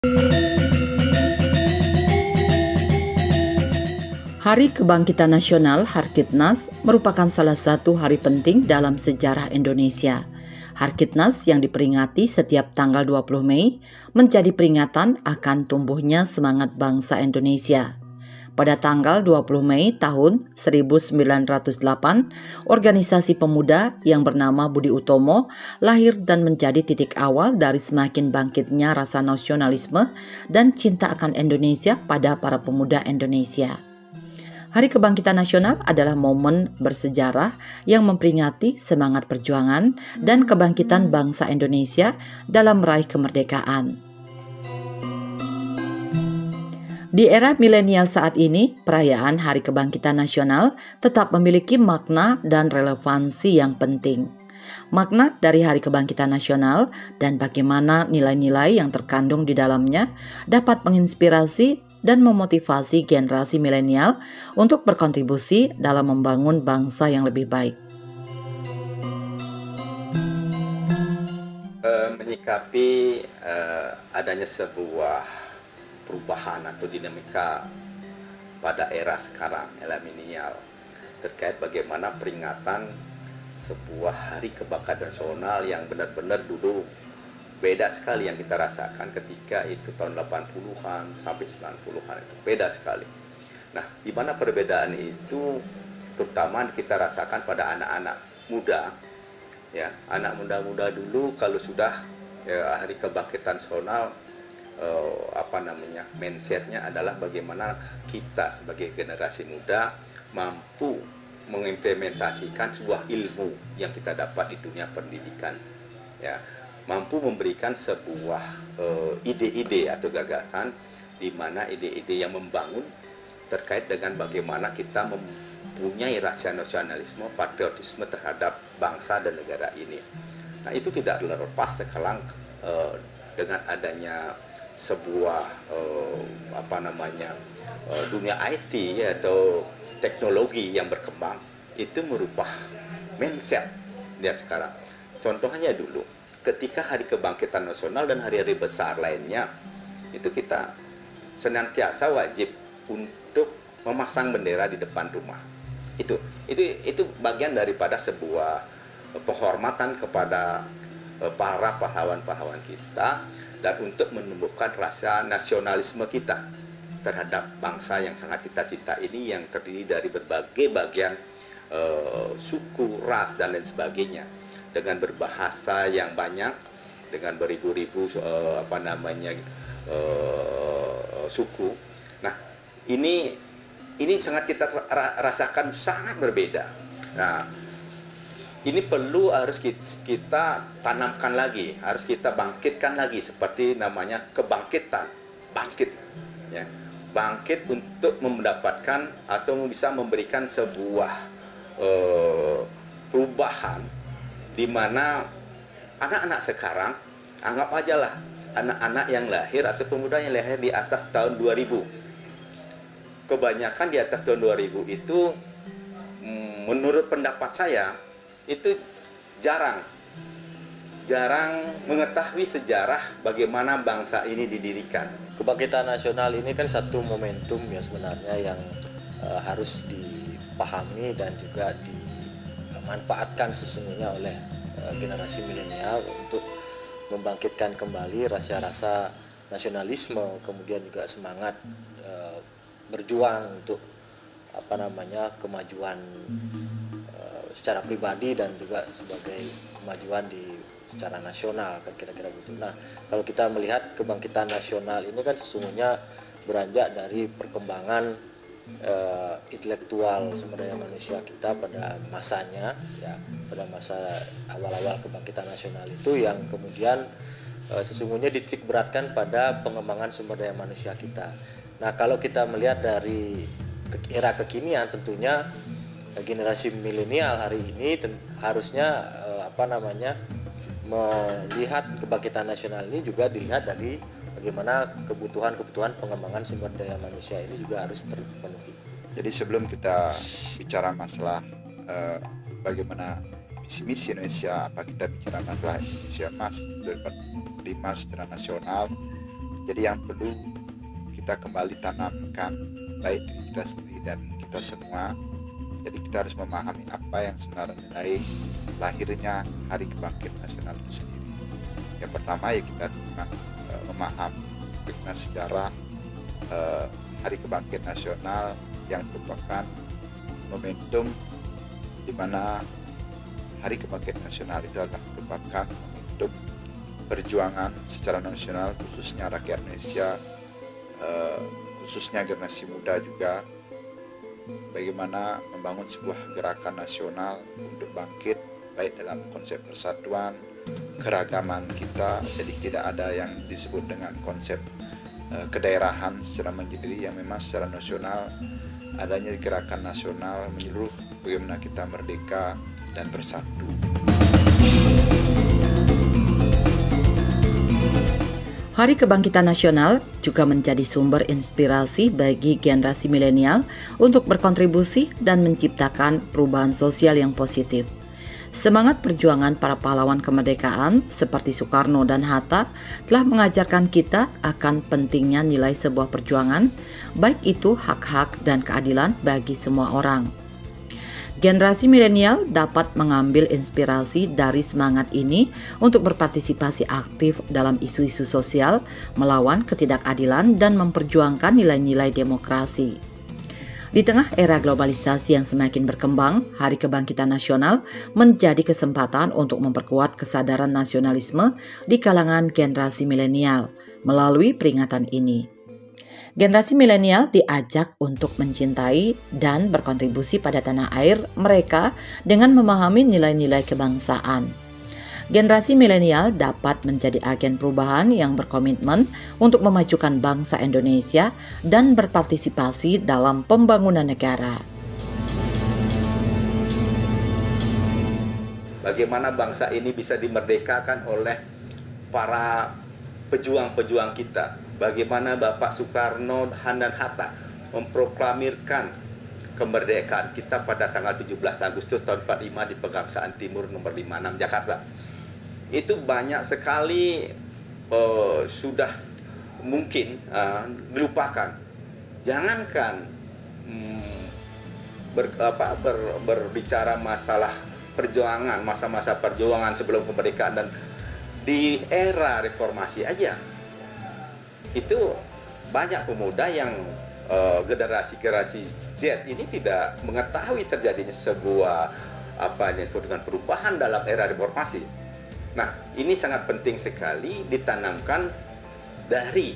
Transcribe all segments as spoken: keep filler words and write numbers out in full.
Hari Kebangkitan Nasional Harkitnas merupakan salah satu hari penting dalam sejarah Indonesia. Harkitnas yang diperingati setiap tanggal dua puluh Mei menjadi peringatan akan tumbuhnya semangat bangsa Indonesia. Pada tanggal dua puluh Mei tahun seribu sembilan ratus delapan, organisasi pemuda yang bernama Budi Utomo lahir dan menjadi titik awal dari semakin bangkitnya rasa nasionalisme dan cinta akan Indonesia pada para pemuda Indonesia. Hari Kebangkitan Nasional adalah momen bersejarah yang memperingati semangat perjuangan dan kebangkitan bangsa Indonesia dalam meraih kemerdekaan. Di era milenial saat ini, perayaan Hari Kebangkitan Nasional tetap memiliki makna dan relevansi yang penting. Makna dari Hari Kebangkitan Nasional dan bagaimana nilai-nilai yang terkandung di dalamnya dapat menginspirasi dan memotivasi generasi milenial untuk berkontribusi dalam membangun bangsa yang lebih baik. Uh, menyikapi uh, adanya sebuah perubahan atau dinamika pada era sekarang, era milenial, terkait bagaimana peringatan sebuah hari kebangkitan nasional yang benar-benar dulu beda sekali yang kita rasakan ketika itu tahun delapan puluhan sampai sembilan puluhan, itu beda sekali. Nah, di mana perbedaan itu terutama kita rasakan pada anak-anak muda, ya, anak muda-muda dulu kalau sudah ya, hari kebangkitan nasional, eh, apa namanya, mindsetnya adalah bagaimana kita sebagai generasi muda mampu mengimplementasikan sebuah ilmu yang kita dapat di dunia pendidikan, ya, mampu memberikan sebuah uh, ide-ide atau gagasan di mana ide-ide yang membangun terkait dengan bagaimana kita mempunyai rasa nasionalisme, patriotisme terhadap bangsa dan negara ini. Nah, itu tidak lepas sekarang uh, dengan adanya sebuah uh, apa namanya uh, dunia I T atau teknologi yang berkembang, itu merubah mindset dia sekarang. Contohnya dulu, ketika Hari Kebangkitan Nasional dan hari-hari besar lainnya, itu kita senantiasa wajib untuk memasang bendera di depan rumah. Itu itu itu bagian daripada sebuah penghormatan kepada para pahlawan-pahlawan kita dan untuk menumbuhkan rasa nasionalisme kita terhadap bangsa yang sangat kita cinta ini, yang terdiri dari berbagai bagian uh, suku, ras, dan lain sebagainya, dengan berbahasa yang banyak, dengan beribu-ribu uh, apa namanya uh, suku. Nah, ini ini sangat kita rasakan sangat berbeda. Nah, ini perlu harus kita tanamkan lagi, harus kita bangkitkan lagi, seperti namanya kebangkitan, bangkit, ya, bangkit untuk mendapatkan atau bisa memberikan sebuah uh, perubahan, di mana anak-anak sekarang, anggap aja lah anak-anak yang lahir atau pemuda yang lahir di atas tahun dua ribu. Kebanyakan di atas tahun dua ribu itu, menurut pendapat saya, itu jarang jarang mengetahui sejarah bagaimana bangsa ini didirikan. Kebangkitan nasional ini kan satu momentum ya sebenarnya yang uh, harus dipahami dan juga dimanfaatkan sesungguhnya oleh uh, generasi milenial untuk membangkitkan kembali rasa-rasa nasionalisme, kemudian juga semangat uh, berjuang untuk apa namanya kemajuan uh, secara pribadi dan juga sebagai kemajuan di secara nasional, kan kira-kira begitu. Nah, kalau kita melihat kebangkitan nasional ini kan sesungguhnya beranjak dari perkembangan uh, intelektual sumber daya manusia kita pada masanya, ya, pada masa awal-awal kebangkitan nasional itu yang kemudian uh, sesungguhnya dititik beratkan pada pengembangan sumber daya manusia kita. Nah, kalau kita melihat dari era kekinian, tentunya generasi milenial hari ini harusnya uh, apa namanya melihat kebangkitan nasional ini juga dilihat dari bagaimana kebutuhan-kebutuhan pengembangan sumber daya manusia ini juga harus terpenuhi. Jadi sebelum kita bicara masalah uh, bagaimana visi misi Indonesia, apa kita bicara masalah Indonesia Mas dua ribu empat puluh lima secara nasional, Jadi yang perlu kita kembali tanamkan baik diri kita sendiri dan kita semua. Jadi kita harus memahami apa yang sebenarnya nilai lahirnya Hari Kebangkitan Nasional itu sendiri. Yang pertama ya kita memang uh, memahami bagaimana sejarah uh, Hari Kebangkitan Nasional yang merupakan momentum di mana Hari Kebangkitan Nasional itu adalah merupakan momentum perjuangan secara nasional, khususnya rakyat Indonesia, uh, khususnya generasi muda juga, bagaimana membangun sebuah gerakan nasional untuk bangkit baik dalam konsep persatuan, keragaman kita. Jadi tidak ada yang disebut dengan konsep uh, kedaerahan secara mandiri, yang memang secara nasional adanya gerakan nasional menyeluruh bagaimana kita merdeka dan bersatu. Hari Kebangkitan Nasional juga menjadi sumber inspirasi bagi generasi milenial untuk berkontribusi dan menciptakan perubahan sosial yang positif. Semangat perjuangan para pahlawan kemerdekaan seperti Soekarno dan Hatta telah mengajarkan kita akan pentingnya nilai sebuah perjuangan, baik itu hak-hak dan keadilan bagi semua orang. Generasi milenial dapat mengambil inspirasi dari semangat ini untuk berpartisipasi aktif dalam isu-isu sosial, melawan ketidakadilan dan memperjuangkan nilai-nilai demokrasi. Di tengah era globalisasi yang semakin berkembang, Hari Kebangkitan Nasional menjadi kesempatan untuk memperkuat kesadaran nasionalisme di kalangan generasi milenial melalui peringatan ini. Generasi milenial diajak untuk mencintai dan berkontribusi pada tanah air mereka dengan memahami nilai-nilai kebangsaan. Generasi milenial dapat menjadi agen perubahan yang berkomitmen untuk memajukan bangsa Indonesia dan berpartisipasi dalam pembangunan negara. Bagaimana bangsa ini bisa dimerdekakan oleh para pejuang-pejuang kita. Bagaimana Bapak Soekarno dan Hatta memproklamirkan kemerdekaan kita pada tanggal tujuh belas Agustus tahun empat puluh lima di Pegangsaan Timur nomor lima puluh enam Jakarta. Itu banyak sekali uh, sudah mungkin uh, dilupakan. Jangankan hmm, ber, apa, ber, berbicara masalah perjuangan, masa-masa perjuangan sebelum kemerdekaan dan di era reformasi aja. Itu banyak pemuda yang uh, generasi-generasi Z ini tidak mengetahui terjadinya sebuah apa yang disebut dengan perubahan dalam era reformasi. Nah, ini sangat penting sekali ditanamkan dari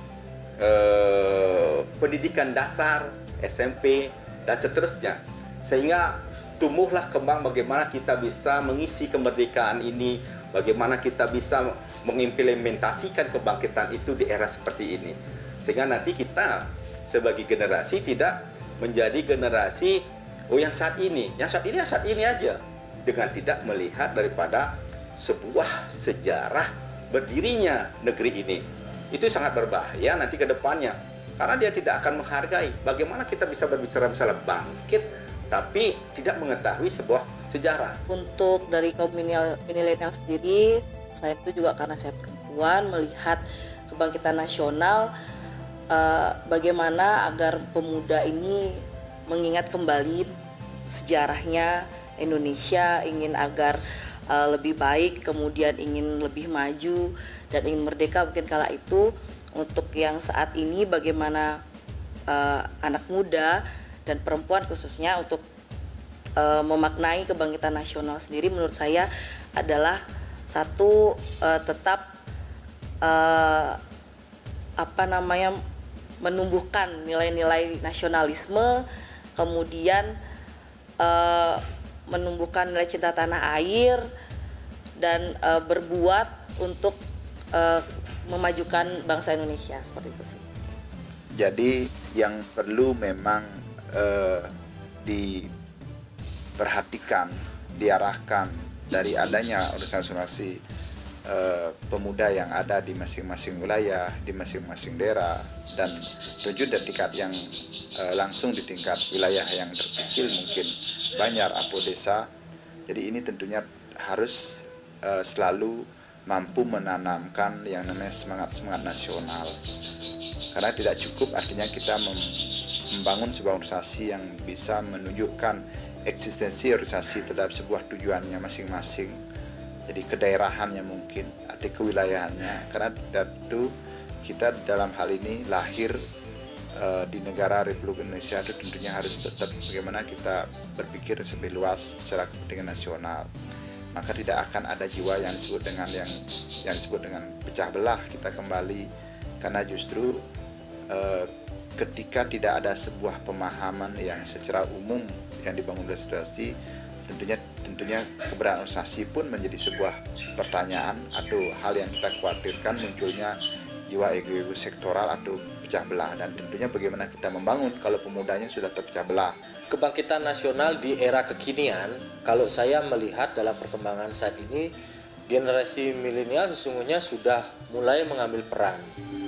uh, pendidikan dasar, S M P dan seterusnya, sehingga tumbuhlah kembang bagaimana kita bisa mengisi kemerdekaan ini, bagaimana kita bisa mengimplementasikan kebangkitan itu di era seperti ini, sehingga nanti kita sebagai generasi tidak menjadi generasi oh yang saat ini, yang saat ini, yang saat ini aja, dengan tidak melihat daripada sebuah sejarah berdirinya negeri ini. Itu sangat berbahaya nanti ke depannya, karena dia tidak akan menghargai bagaimana kita bisa berbicara misalnya bangkit tapi tidak mengetahui sebuah sejarah. Untuk dari kaum milenial sendiri, selain itu juga karena saya perempuan, melihat kebangkitan nasional, eh, bagaimana agar pemuda ini mengingat kembali sejarahnya Indonesia, ingin agar eh, lebih baik, kemudian ingin lebih maju dan ingin merdeka mungkin kala itu. Untuk yang saat ini bagaimana eh, anak muda dan perempuan khususnya untuk uh, memaknai kebangkitan nasional sendiri, menurut saya adalah satu uh, tetap uh, apa namanya menumbuhkan nilai-nilai nasionalisme, kemudian uh, menumbuhkan nilai cinta tanah air dan uh, berbuat untuk uh, memajukan bangsa Indonesia, seperti itu sih. Jadi yang perlu memang Uh, diperhatikan, diarahkan dari adanya organisasi uh, pemuda yang ada di masing-masing wilayah, di masing-masing daerah, dan tujuh di tingkat yang uh, langsung di tingkat wilayah yang terkecil mungkin Banjar, Apo Desa. Jadi ini tentunya harus uh, selalu mampu menanamkan yang namanya semangat-semangat nasional. Karena tidak cukup artinya kita membangun sebuah organisasi yang bisa menunjukkan eksistensi organisasi terhadap sebuah tujuannya masing-masing. Jadi kedaerahannya mungkin, ada kewilayahannya. Karena tentu kita dalam hal ini lahir uh, di negara Republik Indonesia itu tentunya harus tetap bagaimana kita berpikir lebih luas secara kepentingan nasional. Maka tidak akan ada jiwa yang disebut dengan yang yang disebut dengan pecah belah kita kembali, karena justru uh, ketika tidak ada sebuah pemahaman yang secara umum yang dibangun oleh situasi, tentunya tentunya keberadaan organisasi pun menjadi sebuah pertanyaan atau hal yang kita khawatirkan munculnya jiwa ego-ego sektoral atau pecah belah. Dan tentunya bagaimana kita membangun kalau pemudanya sudah terpecah belah. Kebangkitan nasional di era kekinian, kalau saya melihat dalam perkembangan saat ini, generasi milenial sesungguhnya sudah mulai mengambil peran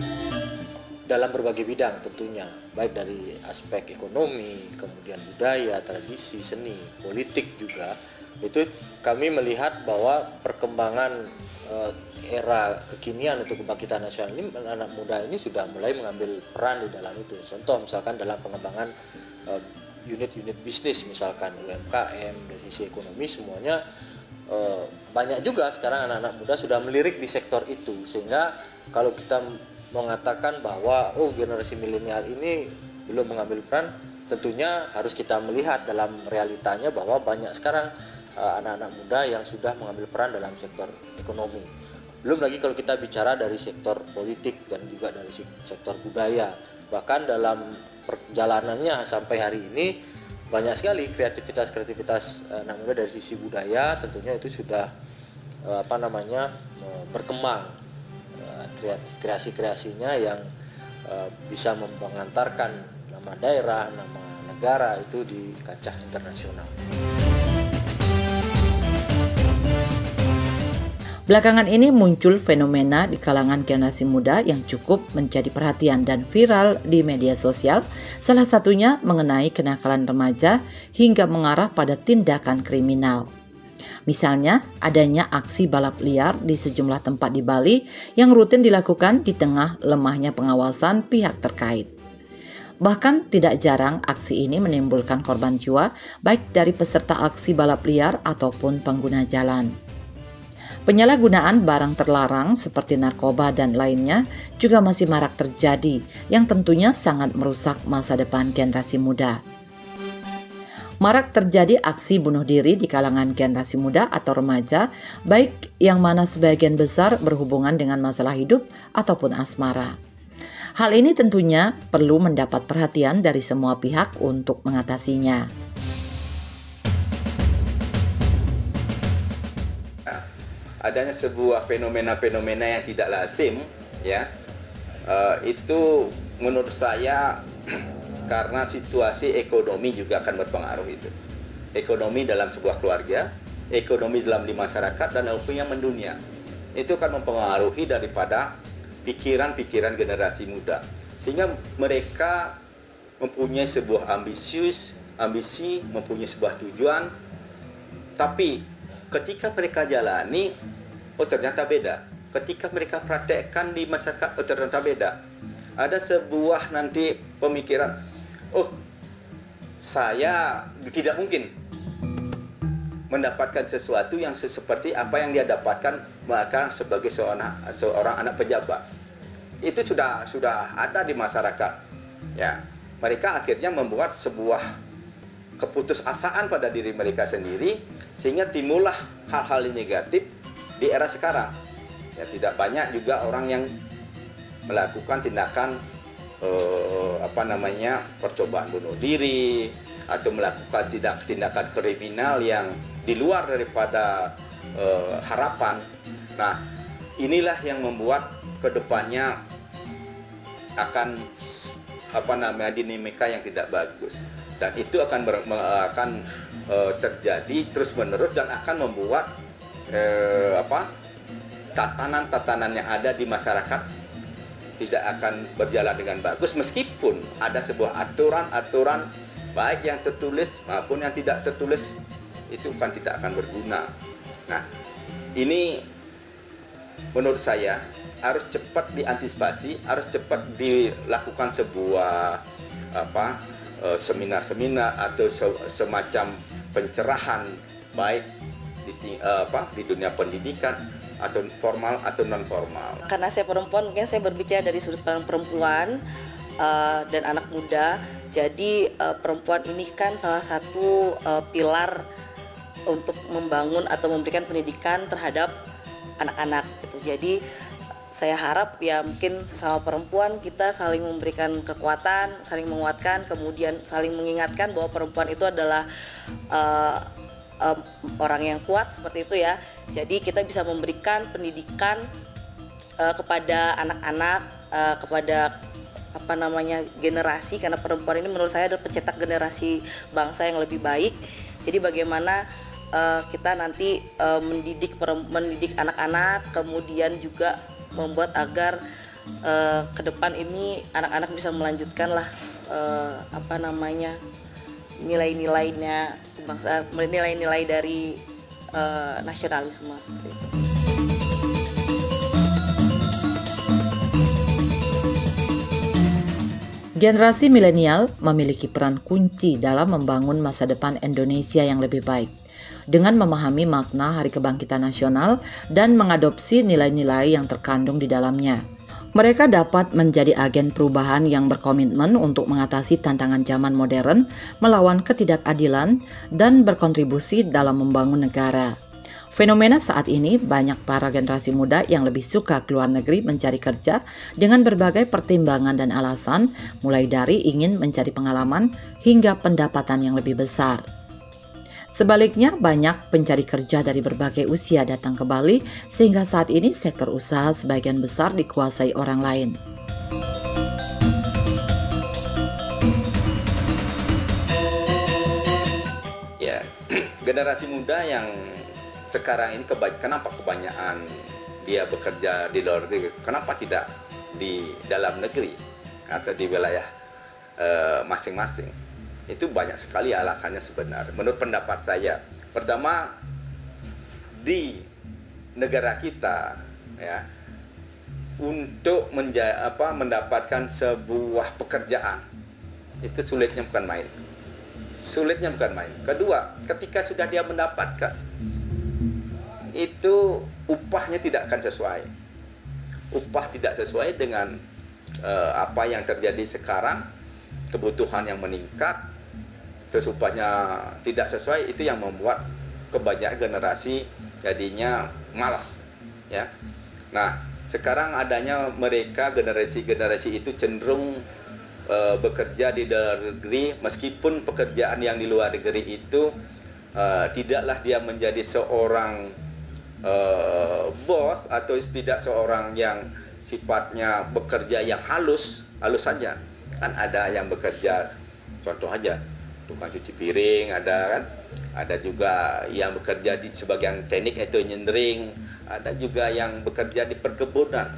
dalam berbagai bidang tentunya, baik dari aspek ekonomi, kemudian budaya, tradisi, seni, politik juga. Itu kami melihat bahwa perkembangan eh, era kekinian untuk kebangkitan nasional ini, anak muda ini sudah mulai mengambil peran di dalam itu. Contoh misalkan dalam pengembangan eh, unit-unit bisnis, misalkan U M K M, dari sisi ekonomi semuanya eh, banyak juga sekarang anak-anak muda sudah melirik di sektor itu. Sehingga kalau kita mengatakan bahwa oh generasi milenial ini belum mengambil peran, tentunya harus kita melihat dalam realitanya bahwa banyak sekarang eh, anak-anak muda yang sudah mengambil peran dalam sektor ekonomi. Belum lagi kalau kita bicara dari sektor politik dan juga dari sektor budaya. Bahkan dalam perjalanannya sampai hari ini banyak sekali kreativitas-kreativitas anak muda dari sisi budaya, tentunya itu sudah apa namanya berkembang kreasi-kreasinya yang bisa mengantarkan nama daerah, nama negara itu di kancah internasional. Belakangan ini muncul fenomena di kalangan generasi muda yang cukup menjadi perhatian dan viral di media sosial, salah satunya mengenai kenakalan remaja hingga mengarah pada tindakan kriminal. Misalnya, adanya aksi balap liar di sejumlah tempat di Bali yang rutin dilakukan di tengah lemahnya pengawasan pihak terkait. Bahkan tidak jarang aksi ini menimbulkan korban jiwa baik dari peserta aksi balap liar ataupun pengguna jalan. Penyalahgunaan barang terlarang seperti narkoba dan lainnya juga masih marak terjadi yang tentunya sangat merusak masa depan generasi muda. Marak terjadi aksi bunuh diri di kalangan generasi muda atau remaja, baik yang mana sebagian besar berhubungan dengan masalah hidup ataupun asmara. Hal ini tentunya perlu mendapat perhatian dari semua pihak untuk mengatasinya. Adanya sebuah fenomena-fenomena yang tidak lazim, ya, uh, itu menurut saya karena situasi ekonomi juga akan berpengaruh itu. Ekonomi dalam sebuah keluarga, ekonomi dalam di masyarakat, dan ekonomi yang mendunia. Itu akan mempengaruhi daripada pikiran-pikiran generasi muda. Sehingga mereka mempunyai sebuah ambisius, ambisi, mempunyai sebuah tujuan, tapi ketika mereka jalani, oh ternyata beda. Ketika mereka praktekkan di masyarakat, oh ternyata beda. Ada sebuah nanti pemikiran, oh saya tidak mungkin mendapatkan sesuatu yang seperti apa yang dia dapatkan maka sebagai seorang, seorang anak pejabat. Itu sudah sudah ada di masyarakat. Ya, mereka akhirnya membuat sebuah keputusasaan pada diri mereka sendiri, sehingga timbullah hal-hal negatif di era sekarang. Ya, tidak banyak juga orang yang melakukan tindakan eh, apa namanya percobaan bunuh diri atau melakukan tindak tindakan kriminal yang di luar daripada eh, harapan. Nah, inilah yang membuat kedepannya akan apa namanya dinamika yang tidak bagus. Dan itu akan ber, akan e, terjadi terus-menerus dan akan membuat e, apa tatanan-tatanan yang ada di masyarakat tidak akan berjalan dengan bagus, meskipun ada sebuah aturan-aturan baik yang tertulis maupun yang tidak tertulis, itu kan tidak akan berguna. Nah, ini menurut saya harus cepat diantisipasi, harus cepat dilakukan sebuah apa seminar-seminar atau semacam pencerahan baik di apa di dunia pendidikan atau formal atau non formal. Karena saya perempuan, mungkin saya berbicara dari sudut pandang perempuan uh, dan anak muda. Jadi uh, perempuan ini kan salah satu uh, pilar untuk membangun atau memberikan pendidikan terhadap anak-anak gitu. Jadi saya harap ya mungkin sesama perempuan kita saling memberikan kekuatan, saling menguatkan, kemudian saling mengingatkan bahwa perempuan itu adalah uh, uh, orang yang kuat seperti itu ya. Jadi kita bisa memberikan pendidikan uh, kepada anak-anak, uh, kepada apa namanya generasi, karena perempuan ini menurut saya adalah pencetak generasi bangsa yang lebih baik. Jadi bagaimana uh, kita nanti uh, mendidik mendidik anak-anak, kemudian juga membuat agar uh, ke depan ini anak-anak bisa melanjutkan lah uh, apa namanya nilai-nilainya kebangsaan, nilai-nilai dari uh, nasionalisme seperti itu. Generasi milenial memiliki peran kunci dalam membangun masa depan Indonesia yang lebih baik. Dengan memahami makna Hari Kebangkitan Nasional dan mengadopsi nilai-nilai yang terkandung di dalamnya, mereka dapat menjadi agen perubahan yang berkomitmen untuk mengatasi tantangan zaman modern, melawan ketidakadilan, dan berkontribusi dalam membangun negara. Fenomena saat ini banyak para generasi muda yang lebih suka keluar negeri mencari kerja dengan berbagai pertimbangan dan alasan, mulai dari ingin mencari pengalaman hingga pendapatan yang lebih besar. Sebaliknya, banyak pencari kerja dari berbagai usia datang ke Bali, sehingga saat ini sektor usaha sebagian besar dikuasai orang lain. Ya, generasi muda yang sekarang ini keba- kenapa kebanyakan dia bekerja di luar negeri? Kenapa tidak di dalam negeri atau di wilayah uh, masing-masing? Itu banyak sekali alasannya sebenarnya. Menurut pendapat saya, pertama di negara kita ya untuk menja- apa, mendapatkan sebuah pekerjaan itu sulitnya bukan main. Sulitnya bukan main. Kedua, ketika sudah dia mendapatkan itu upahnya tidak akan sesuai. Upah tidak sesuai dengan uh, apa yang terjadi sekarang, kebutuhan yang meningkat, terus upahnya tidak sesuai, itu yang membuat kebanyakan generasi jadinya malas ya. Nah, sekarang adanya mereka generasi-generasi itu cenderung uh, bekerja di luar negeri, meskipun pekerjaan yang di luar negeri itu uh, tidaklah dia menjadi seorang uh, bos atau tidak seorang yang sifatnya bekerja yang halus, halus saja. Kan ada yang bekerja, contoh aja tukang cuci piring, ada kan, ada juga yang bekerja di sebagian teknik itu nyendering, ada juga yang bekerja di perkebunan.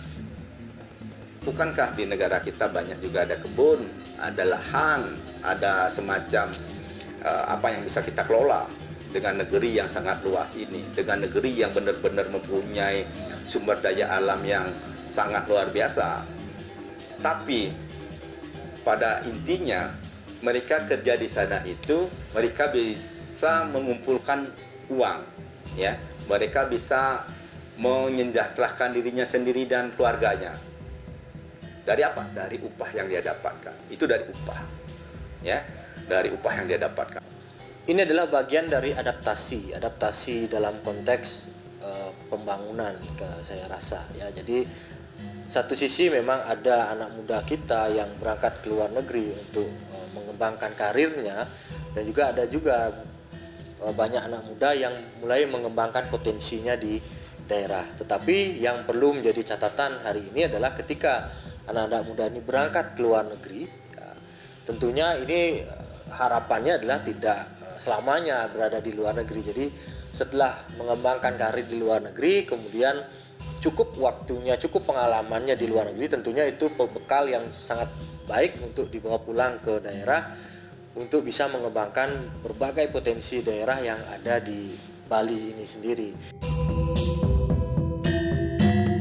Bukankah di negara kita banyak juga ada kebun, ada lahan, ada semacam uh, apa yang bisa kita kelola dengan negeri yang sangat luas ini, dengan negeri yang benar-benar mempunyai sumber daya alam yang sangat luar biasa. Tapi pada intinya mereka kerja di sana itu mereka bisa mengumpulkan uang ya, mereka bisa menyejahterakan dirinya sendiri dan keluarganya. Dari apa? Dari upah yang dia dapatkan. Itu dari upah ya, dari upah yang dia dapatkan. Ini adalah bagian dari adaptasi adaptasi dalam konteks uh, pembangunan ke saya rasa ya. Jadi satu sisi memang ada anak muda kita yang berangkat ke luar negeri untuk uh, mengembangkan karirnya, dan juga ada juga uh, banyak anak muda yang mulai mengembangkan potensinya di daerah. Tetapi yang perlu menjadi catatan hari ini adalah ketika anak-anak muda ini berangkat ke luar negeri, ya, tentunya ini uh, harapannya adalah tidak uh, selamanya berada di luar negeri. Jadi setelah mengembangkan karir di luar negeri, kemudian cukup waktunya, cukup pengalamannya di luar negeri, tentunya itu bekal yang sangat baik untuk dibawa pulang ke daerah untuk bisa mengembangkan berbagai potensi daerah yang ada di Bali ini sendiri.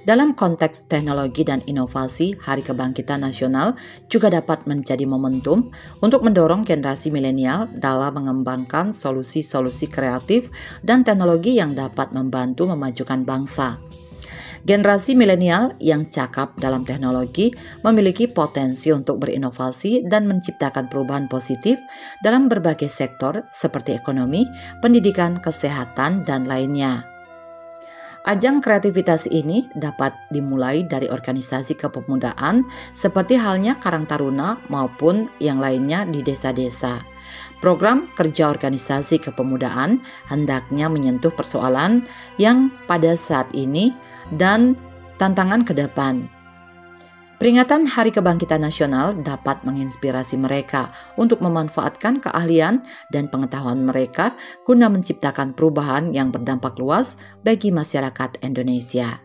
Dalam konteks teknologi dan inovasi, Hari Kebangkitan Nasional juga dapat menjadi momentum untuk mendorong generasi milenial dalam mengembangkan solusi-solusi kreatif dan teknologi yang dapat membantu memajukan bangsa. Generasi milenial yang cakap dalam teknologi memiliki potensi untuk berinovasi dan menciptakan perubahan positif dalam berbagai sektor seperti ekonomi, pendidikan, kesehatan, dan lainnya. Ajang kreativitas ini dapat dimulai dari organisasi kepemudaan seperti halnya Karang Taruna maupun yang lainnya di desa-desa. Program kerja organisasi kepemudaan hendaknya menyentuh persoalan yang pada saat ini dan tantangan ke depan. Peringatan Hari Kebangkitan Nasional dapat menginspirasi mereka untuk memanfaatkan keahlian dan pengetahuan mereka guna menciptakan perubahan yang berdampak luas bagi masyarakat Indonesia.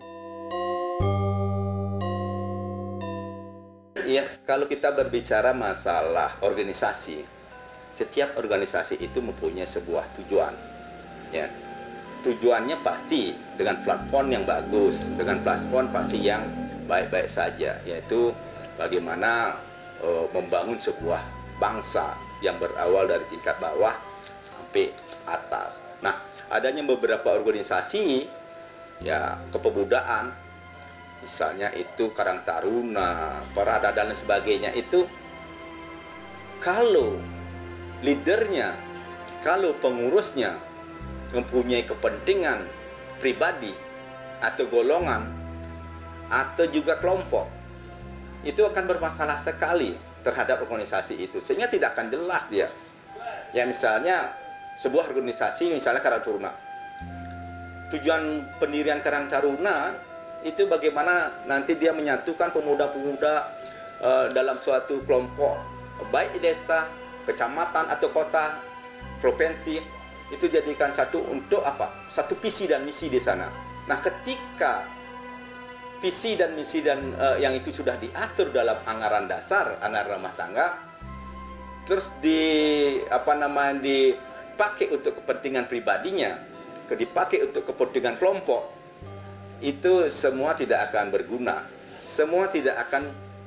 Iya, kalau kita berbicara masalah organisasi, setiap organisasi itu mempunyai sebuah tujuan. Ya, tujuannya pasti dengan platform yang bagus, dengan platform pasti yang baik-baik saja, yaitu bagaimana uh, membangun sebuah bangsa yang berawal dari tingkat bawah sampai atas. Nah, adanya beberapa organisasi ya kepemudaan, misalnya itu Karang Taruna, Parada dan sebagainya, itu kalau leadernya, kalau pengurusnya mempunyai kepentingan pribadi atau golongan atau juga kelompok, itu akan bermasalah sekali terhadap organisasi itu, sehingga tidak akan jelas dia. Ya, misalnya sebuah organisasi, misalnya Karang Taruna, tujuan pendirian Karang Taruna itu bagaimana nanti dia menyatukan pemuda-pemuda uh, dalam suatu kelompok, baik di desa, kecamatan atau kota, provinsi, itu jadikan satu untuk apa? Satu visi dan misi di sana. Nah, ketika visi dan misi dan uh, yang itu sudah diatur dalam anggaran dasar, anggaran rumah tangga, terus di apa namanya dipakai untuk kepentingan pribadinya, dipakai untuk kepentingan kelompok, itu semua tidak akan berguna, semua tidak akan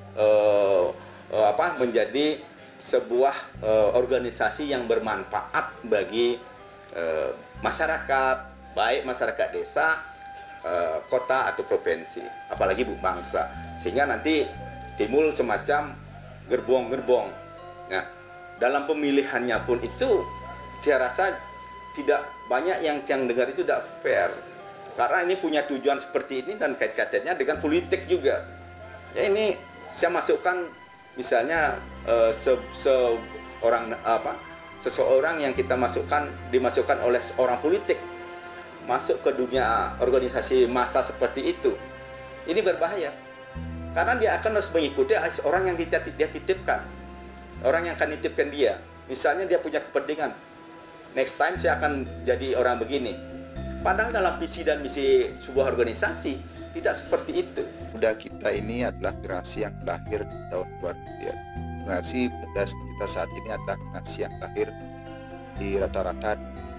uh, uh, apa menjadi sebuah uh, organisasi yang bermanfaat bagi uh, masyarakat, baik masyarakat desa, Uh, kota atau provinsi, apalagi bangsa, sehingga nanti timbul semacam gerbong-gerbong. Nah, dalam pemilihannya pun itu saya rasa tidak banyak yang yang dengar itu tidak fair, karena ini punya tujuan seperti ini dan kait-kaitannya dengan politik juga. Ya, ini saya masukkan misalnya uh, se seorang apa seseorang yang kita masukkan dimasukkan oleh seorang politik masuk ke dunia organisasi massa seperti itu, ini berbahaya karena dia akan harus mengikuti orang yang dia, dia titipkan, orang yang akan titipkan dia. Misalnya dia punya kepentingan, next time saya akan jadi orang begini, padahal dalam visi dan misi sebuah organisasi tidak seperti itu. Muda kita ini adalah generasi yang lahir di tahun dua ribu. Generasi muda kita saat ini adalah generasi yang lahir di rata-rata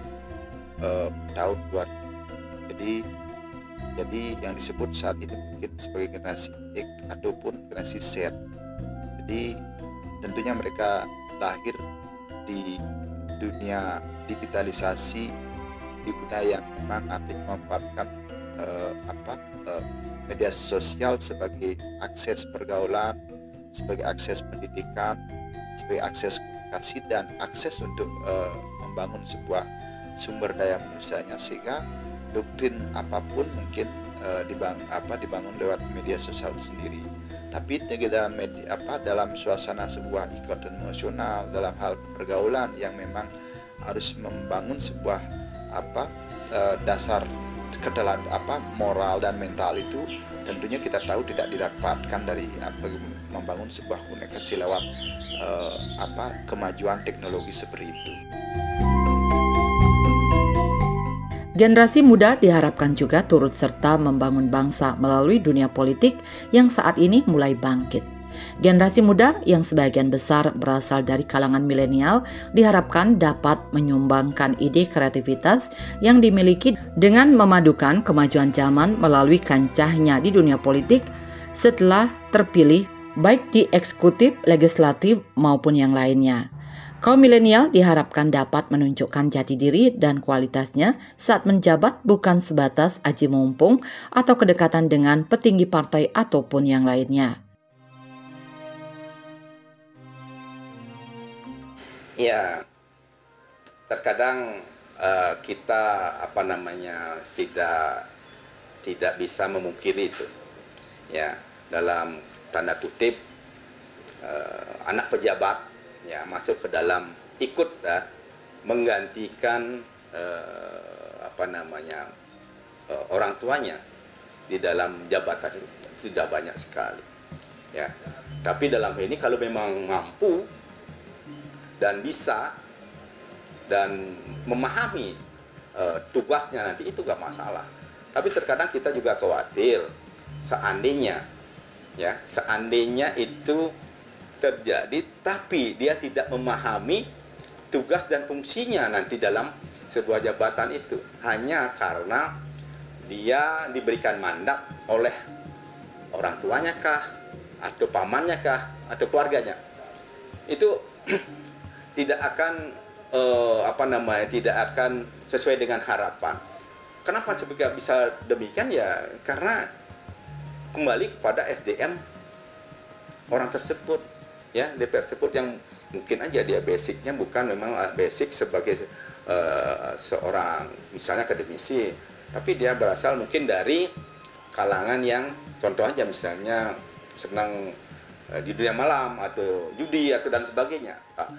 Uh, tahun dua ribu. Jadi jadi yang disebut saat ini mungkin sebagai generasi X ataupun generasi Z. Jadi tentunya mereka lahir di dunia digitalisasi, di dunia yang memang artinya memanfaatkan uh, apa uh, media sosial sebagai akses pergaulan, sebagai akses pendidikan, sebagai akses komunikasi dan akses untuk uh, membangun sebuah sumber daya manusianya, sehingga doktrin apapun mungkin uh, dibangun apa dibangun lewat media sosial sendiri. Tapi dalam media, apa dalam suasana sebuah ikatan emosional, dalam hal pergaulan yang memang harus membangun sebuah apa uh, dasar kedalam apa moral dan mental, itu tentunya kita tahu tidak didapatkan dari apa, membangun sebuah komunikasi lewat uh, apa kemajuan teknologi seperti itu. Generasi muda diharapkan juga turut serta membangun bangsa melalui dunia politik yang saat ini mulai bangkit. Generasi muda yang sebagian besar berasal dari kalangan milenial diharapkan dapat menyumbangkan ide kreativitas yang dimiliki dengan memadukan kemajuan zaman melalui kancahnya di dunia politik setelah terpilih baik di eksekutif, legislatif maupun yang lainnya. Kaum milenial diharapkan dapat menunjukkan jati diri dan kualitasnya saat menjabat bukan sebatas aji mumpung atau kedekatan dengan petinggi partai ataupun yang lainnya. Ya, terkadang uh, kita apa namanya tidak tidak bisa memungkiri itu. Ya, dalam tanda kutip uh, anak pejabat ya masuk ke dalam ikut ya, menggantikan eh, apa namanya eh, orang tuanya di dalam jabatan itu tidak banyak sekali ya, tapi dalam ini kalau memang mampu dan bisa dan memahami eh, tugasnya nanti itu gak masalah. Tapi terkadang kita juga khawatir seandainya ya seandainya itu terjadi, tapi dia tidak memahami tugas dan fungsinya nanti dalam sebuah jabatan itu, hanya karena dia diberikan mandat oleh orang tuanya kah, atau pamannya kah, atau keluarganya, itu tidak akan eh, apa namanya tidak akan sesuai dengan harapan. Kenapa bisa demikian ya? Karena kembali kepada S D M orang tersebut. Ya, D P R tersebut yang mungkin aja dia basicnya bukan memang basic sebagai uh, seorang misalnya akademisi, tapi dia berasal mungkin dari kalangan yang contoh aja misalnya senang uh, di dunia malam atau judi atau dan sebagainya. Nah,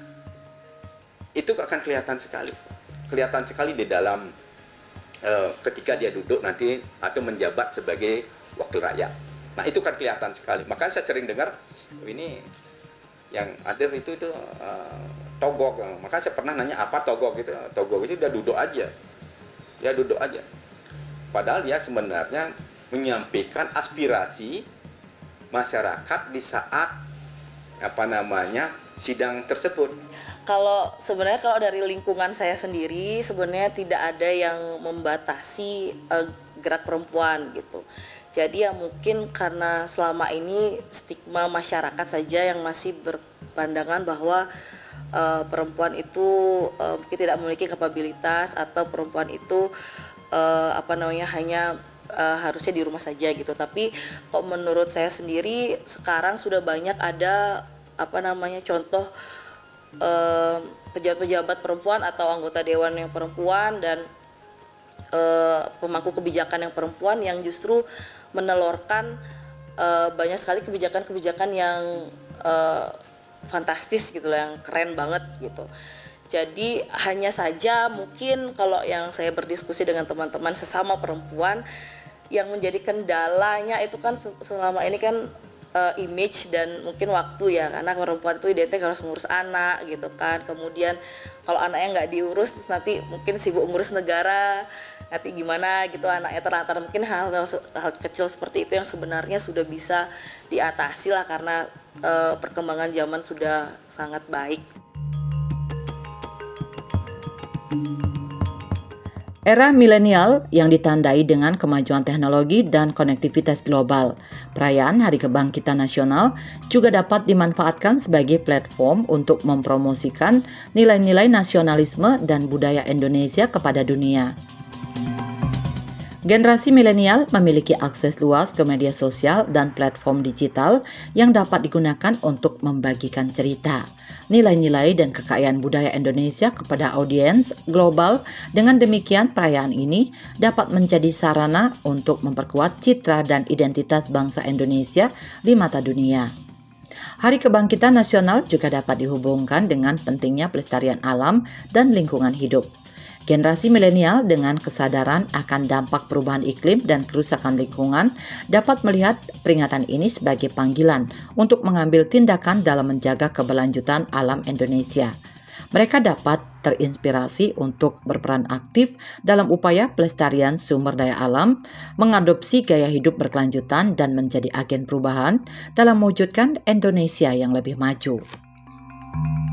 itu akan kelihatan sekali, kelihatan sekali di dalam uh, ketika dia duduk nanti atau menjabat sebagai wakil rakyat. Nah, itu kan kelihatan sekali. Makanya saya sering dengar oh, ini yang hadir itu itu uh, togok. Maka saya pernah nanya apa togok gitu. Togok itu dia duduk aja. Dia duduk aja. Padahal dia sebenarnya menyampaikan aspirasi masyarakat di saat apa namanya sidang tersebut. Kalau sebenarnya kalau dari lingkungan saya sendiri sebenarnya tidak ada yang membatasi uh, gerak perempuan gitu. Jadi ya mungkin karena selama ini stigma masyarakat saja yang masih berpandangan bahwa uh, perempuan itu uh, mungkin tidak memiliki kapabilitas atau perempuan itu uh, apa namanya hanya uh, harusnya di rumah saja gitu. Tapi kok menurut saya sendiri sekarang sudah banyak ada apa namanya contoh uh, pejabat-pejabat perempuan atau anggota dewan yang perempuan dan uh, pemangku kebijakan yang perempuan yang justru menelurkan uh, banyak sekali kebijakan-kebijakan yang uh, fantastis gitu loh, yang keren banget gitu. Jadi hanya saja mungkin kalau yang saya berdiskusi dengan teman-teman sesama perempuan yang menjadi kendalanya itu kan selama ini kan uh, image dan mungkin waktu ya, karena perempuan itu identik harus ngurus anak gitu kan. Kemudian kalau anaknya nggak diurus terus nanti mungkin sibuk ngurus negara, nanti gimana gitu anaknya terlantar. Mungkin hal, hal, hal kecil seperti itu yang sebenarnya sudah bisa diatasi lah karena e, perkembangan zaman sudah sangat baik. Era milenial yang ditandai dengan kemajuan teknologi dan konektivitas global, perayaan Hari Kebangkitan Nasional juga dapat dimanfaatkan sebagai platform untuk mempromosikan nilai-nilai nasionalisme dan budaya Indonesia kepada dunia. Generasi milenial memiliki akses luas ke media sosial dan platform digital yang dapat digunakan untuk membagikan cerita, nilai-nilai dan kekayaan budaya Indonesia kepada audiens global. Dengan demikian, perayaan ini dapat menjadi sarana untuk memperkuat citra dan identitas bangsa Indonesia di mata dunia. Hari Kebangkitan Nasional juga dapat dihubungkan dengan pentingnya pelestarian alam dan lingkungan hidup. Generasi milenial dengan kesadaran akan dampak perubahan iklim dan kerusakan lingkungan dapat melihat peringatan ini sebagai panggilan untuk mengambil tindakan dalam menjaga keberlanjutan alam Indonesia. Mereka dapat terinspirasi untuk berperan aktif dalam upaya pelestarian sumber daya alam, mengadopsi gaya hidup berkelanjutan, dan menjadi agen perubahan dalam mewujudkan Indonesia yang lebih maju.